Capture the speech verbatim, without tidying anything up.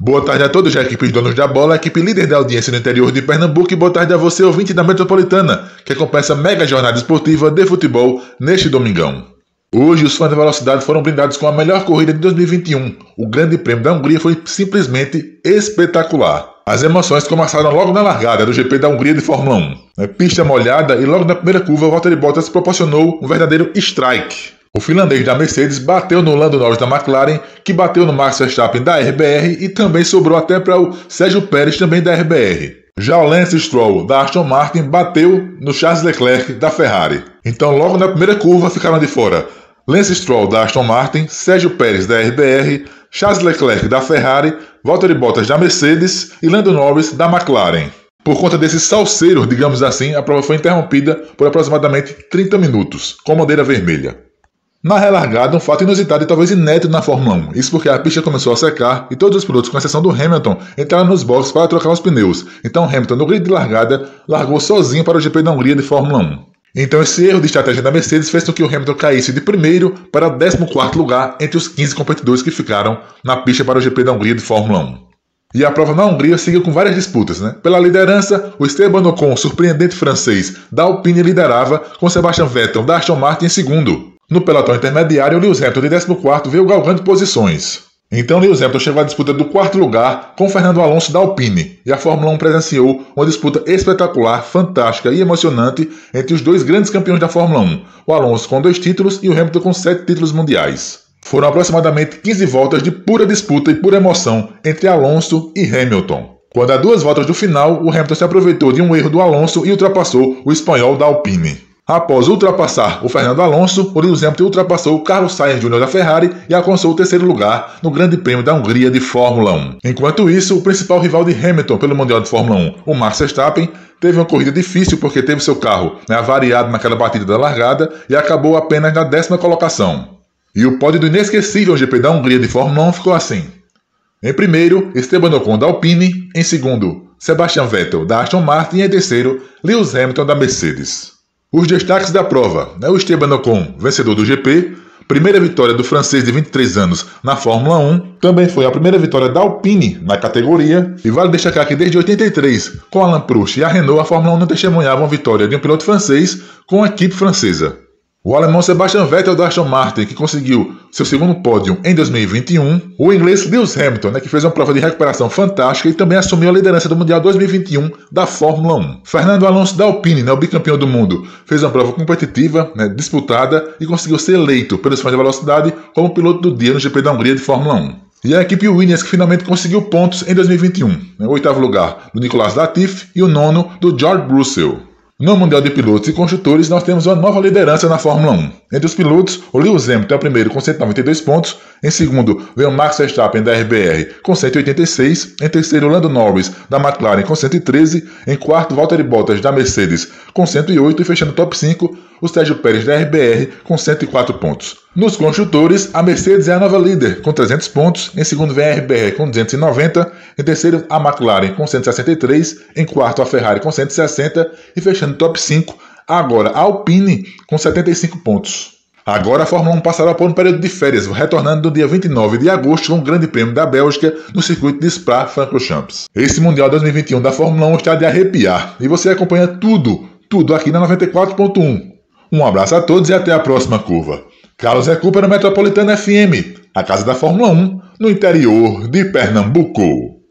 Boa tarde a todos, a equipe donos da bola, a equipe líder da audiência no interior de Pernambuco, e boa tarde a você, ouvinte da Metropolitana, que acompanha essa mega jornada esportiva de futebol neste domingão. Hoje, os fãs da velocidade foram brindados com a melhor corrida de dois mil e vinte e um. O Grande Prêmio da Hungria foi simplesmente espetacular. As emoções começaram logo na largada do G P da Hungria de Fórmula um. É pista molhada e logo na primeira curva, Valtteri Bottas proporcionou um verdadeiro strike. O finlandês da Mercedes bateu no Lando Norris da McLaren, que bateu no Max Verstappen da R B R e também sobrou até para o Sérgio Pérez, também da R B R. Já o Lance Stroll da Aston Martin bateu no Charles Leclerc da Ferrari. Então logo na primeira curva ficaram de fora Lance Stroll da Aston Martin, Sérgio Pérez da R B R, Charles Leclerc da Ferrari, Valtteri Bottas da Mercedes e Lando Norris da McLaren. Por conta desse salseiro, digamos assim, a prova foi interrompida por aproximadamente trinta minutos, com bandeira vermelha. Na relargada, um fato inusitado e talvez inédito na Fórmula um. Isso porque a pista começou a secar e todos os pilotos, com exceção do Hamilton, entraram nos boxes para trocar os pneus. Então Hamilton, no grid de largada, largou sozinho para o G P da Hungria de Fórmula um. Então esse erro de estratégia da Mercedes fez com que o Hamilton caísse de primeiro para décimo quarto lugar entre os quinze competidores que ficaram na pista para o G P da Hungria de Fórmula um. E a prova na Hungria seguiu com várias disputas, né? Pela liderança, o Esteban Ocon, surpreendente francês, da Alpine liderava, com Sebastian Vettel da Aston Martin em segundo. No pelotão intermediário, Lewis Hamilton de décimo quarto veio galgando posições. Então Lewis Hamilton chegou à disputa do quarto lugar com Fernando Alonso da Alpine, e a Fórmula um presenciou uma disputa espetacular, fantástica e emocionante entre os dois grandes campeões da Fórmula um, o Alonso com dois títulos e o Hamilton com sete títulos mundiais. Foram aproximadamente quinze voltas de pura disputa e pura emoção entre Alonso e Hamilton. Quando a duas voltas do final, o Hamilton se aproveitou de um erro do Alonso e ultrapassou o espanhol da Alpine. Após ultrapassar o Fernando Alonso, o Lewis Hamilton ultrapassou o Carlos Sainz Júnior da Ferrari e alcançou o terceiro lugar no Grande Prêmio da Hungria de Fórmula um. Enquanto isso, o principal rival de Hamilton pelo Mundial de Fórmula um, o Max Verstappen, teve uma corrida difícil porque teve seu carro, né, avariado naquela batida da largada e acabou apenas na décima colocação. E o pódio do inesquecível G P da Hungria de Fórmula um ficou assim. Em primeiro, Esteban Ocon da Alpine, em segundo, Sebastian Vettel da Aston Martin e em terceiro, Lewis Hamilton da Mercedes. Os destaques da prova, né? O Esteban Ocon, vencedor do G P, primeira vitória do francês de vinte e três anos na Fórmula um, também foi a primeira vitória da Alpine na categoria, e vale destacar que desde oitenta e três, com Alain Prost e a Renault, a Fórmula um não testemunhava uma vitória de um piloto francês com a equipe francesa. O alemão Sebastian Vettel da Aston Martin, que conseguiu seu segundo pódio em dois mil e vinte e um. O inglês Lewis Hamilton, né, que fez uma prova de recuperação fantástica e também assumiu a liderança do Mundial dois mil e vinte e um da Fórmula um. Fernando Alonso da Alpine, né, o bicampeão do mundo, fez uma prova competitiva, né, disputada e conseguiu ser eleito pelos fãs da velocidade como piloto do dia no G P da Hungria de Fórmula um. E a equipe Williams, que finalmente conseguiu pontos em dois mil e vinte e um. Né, o oitavo lugar do Nicolas Latifi e o nono do George Russell. No Mundial de Pilotos e Construtores, nós temos uma nova liderança na Fórmula um. Entre os pilotos, o Lewis Hamilton é o primeiro com cento e noventa e dois pontos, em segundo vem o Max Verstappen da R B R com cento e oitenta e seis, em terceiro Lando Norris da McLaren com cento e treze, em quarto Valtteri Bottas da Mercedes com cento e oito e fechando o top cinco, o Sérgio Pérez da R B R com cento e quatro pontos. Nos construtores, a Mercedes é a nova líder com trezentos pontos, em segundo vem a R B R com duzentos e noventa, em terceiro a McLaren com cento e sessenta e três, em quarto a Ferrari com cento e sessenta e fechando o top cinco, agora a Alpine com setenta e cinco pontos. Agora a Fórmula um passará por um período de férias, retornando no dia vinte e nove de agosto com o Grande Prêmio da Bélgica no circuito de Spa-Francorchamps. Esse Mundial dois mil e vinte e um da Fórmula um está de arrepiar e você acompanha tudo, tudo aqui na noventa e quatro ponto um. Um abraço a todos e até a próxima curva. Carlos Recupera Metropolitana F M, a casa da Fórmula um, no interior de Pernambuco.